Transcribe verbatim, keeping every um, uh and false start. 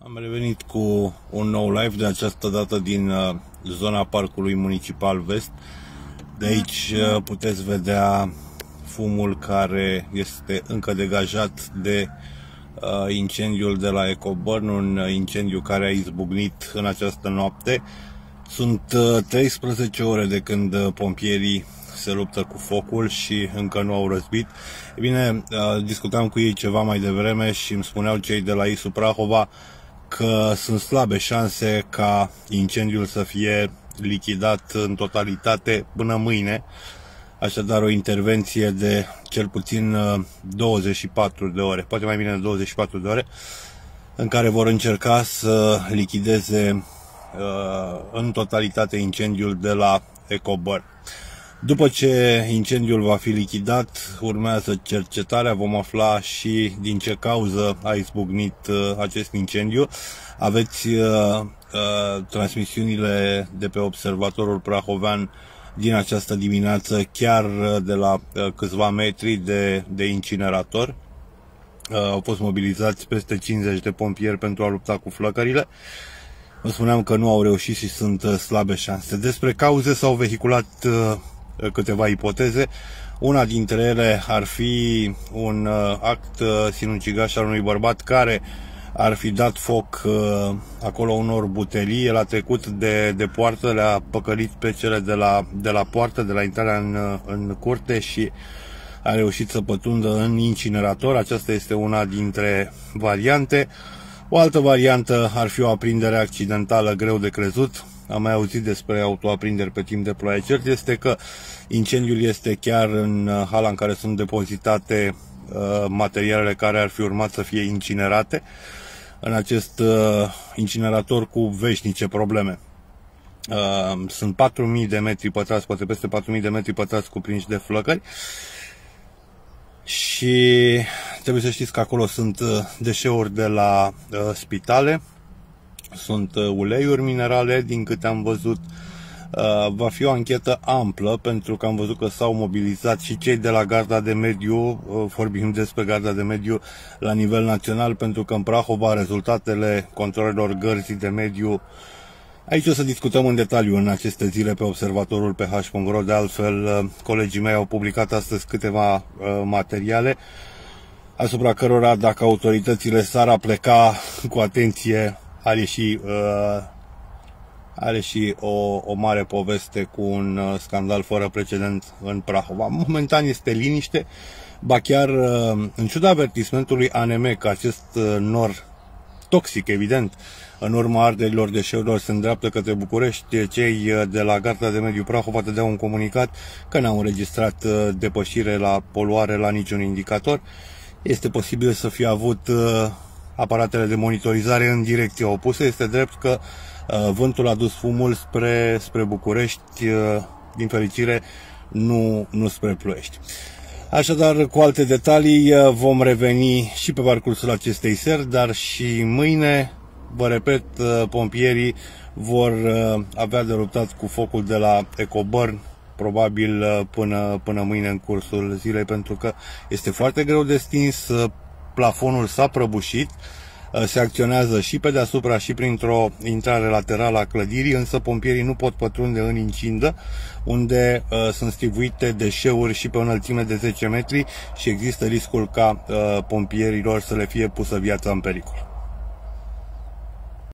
Am revenit cu un nou live, de această dată din uh, zona Parcului Municipal Vest. De aici uh, puteți vedea fumul care este încă degajat de uh, incendiul de la Ecoburn, un uh, incendiu care a izbucnit în această noapte. Sunt uh, treisprezece ore de când uh, pompierii se luptă cu focul și încă nu au răzbit. E bine, uh, discutam cu ei ceva mai devreme și îmi spuneau cei de la I S U Prahova că sunt slabe șanse ca incendiul să fie lichidat în totalitate până mâine. Așadar, o intervenție de cel puțin douăzeci și patru de ore, poate mai bine de douăzeci și patru de ore, în care vor încerca să lichideze uh, în totalitate incendiul de la Ecoburn. După ce incendiul va fi lichidat, urmează cercetarea, vom afla și din ce cauză a izbucnit uh, acest incendiu. Aveți uh, uh, transmisiunile de pe observatorul prahovean din această dimineață, chiar uh, de la uh, câțiva metri de, de incinerator. Uh, au fost mobilizați peste cincizeci de pompieri pentru a lupta cu flăcările. Vă spuneam că nu au reușit și sunt uh, slabe șanse. Despre cauze s-au vehiculat uh, câteva ipoteze. Una dintre ele ar fi un uh, act uh, sinucigaș al unui bărbat care ar fi dat foc uh, acolo unor butelii. El a trecut de, de poartă, le-a păcălit pe cele de la, de la poartă, de la intrarea în, în curte și a reușit să pătrundă în incinerator. Aceasta este una dintre variante. O altă variantă ar fi o aprindere accidentală greu de crezut. Am mai auzit despre autoaprinderi pe timp de ploaie. Cert este că incendiul este chiar în hala în care sunt depozitate uh, materialele care ar fi urmat să fie incinerate în acest uh, incinerator cu veșnice probleme. Uh, sunt patru mii de metri pătrați, poate peste patru mii de metri pătrați cuprinși de flăcări și trebuie să știți că acolo sunt uh, deșeuri de la uh, spitale. Sunt uleiuri minerale, din câte am văzut. Va fi o anchetă amplă, pentru că am văzut că s-au mobilizat și cei de la Garda de Mediu. Vorbim despre Garda de Mediu la nivel național, pentru că în Prahova rezultatele controlelor gărzii de mediu, aici o să discutăm în detaliu în aceste zile pe observatorul pe h punct ro. De altfel, colegii mei au publicat astăzi câteva materiale asupra cărora, dacă autoritățile s-ar apleca cu atenție, are și, uh, are și o, o mare poveste cu un uh, scandal fără precedent în Prahova. Momentan este liniște, ba chiar uh, în ciuda avertismentului A N M că acest uh, nor toxic, evident, în urma arderilor deșeurilor se îndreaptă către București, cei uh, de la Garda de Mediu Prahova dădeau un comunicat că n-au înregistrat uh, depășire la poluare la niciun indicator. Este posibil să fie avut uh, aparatele de monitorizare în direcția opusă. Este drept că uh, vântul a dus fumul spre, spre București, uh, din fericire nu, nu spre Ploiești. Așadar, cu alte detalii uh, vom reveni și pe parcursul acestei seri, dar și mâine. Vă repet, uh, pompierii vor uh, avea de luptat cu focul de la Ecoburn, probabil uh, până, până mâine în cursul zilei, pentru că este foarte greu de stins. uh, Plafonul s-a prăbușit, se acționează și pe deasupra și printr-o intrare laterală a clădirii, însă pompierii nu pot pătrunde în incindă, unde uh, sunt stivuite deșeuri și pe o înălțime de zece metri și există riscul ca uh, pompierilor să le fie pusă viața în pericol.